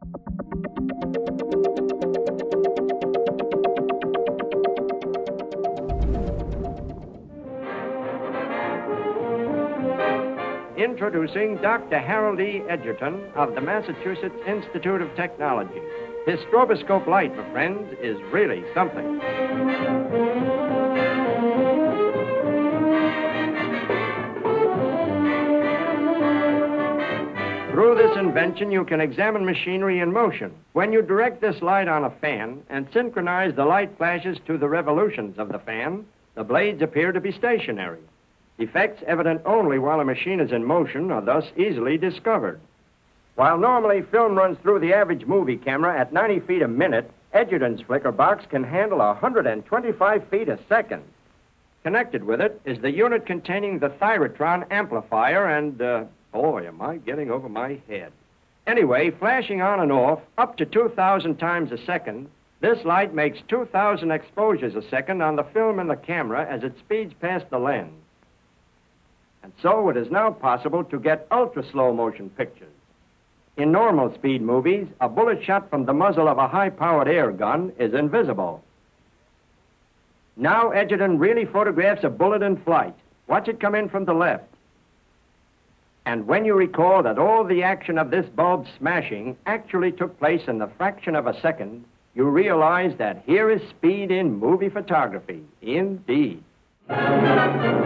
Introducing Dr. Harold E. Edgerton of the Massachusetts Institute of Technology. His stroboscope light, my friends, is really something. Through this invention, you can examine machinery in motion. When you direct this light on a fan and synchronize the light flashes to the revolutions of the fan, the blades appear to be stationary. Effects evident only while a machine is in motion are thus easily discovered. While normally film runs through the average movie camera at 90 feet a minute, Edgerton's flicker box can handle 125 feet a second. Connected with it is the unit containing the Thyrotron amplifier and, boy, am I getting over my head. Anyway, flashing on and off up to 2,000 times a second, this light makes 2,000 exposures a second on the film in the camera as it speeds past the lens. And so it is now possible to get ultra-slow motion pictures. In normal speed movies, a bullet shot from the muzzle of a high-powered air gun is invisible. Now Edgerton really photographs a bullet in flight. Watch it come in from the left. And when you recall that all the action of this bulb smashing actually took place in the fraction of a second, you realize that here is speed in movie photography, indeed.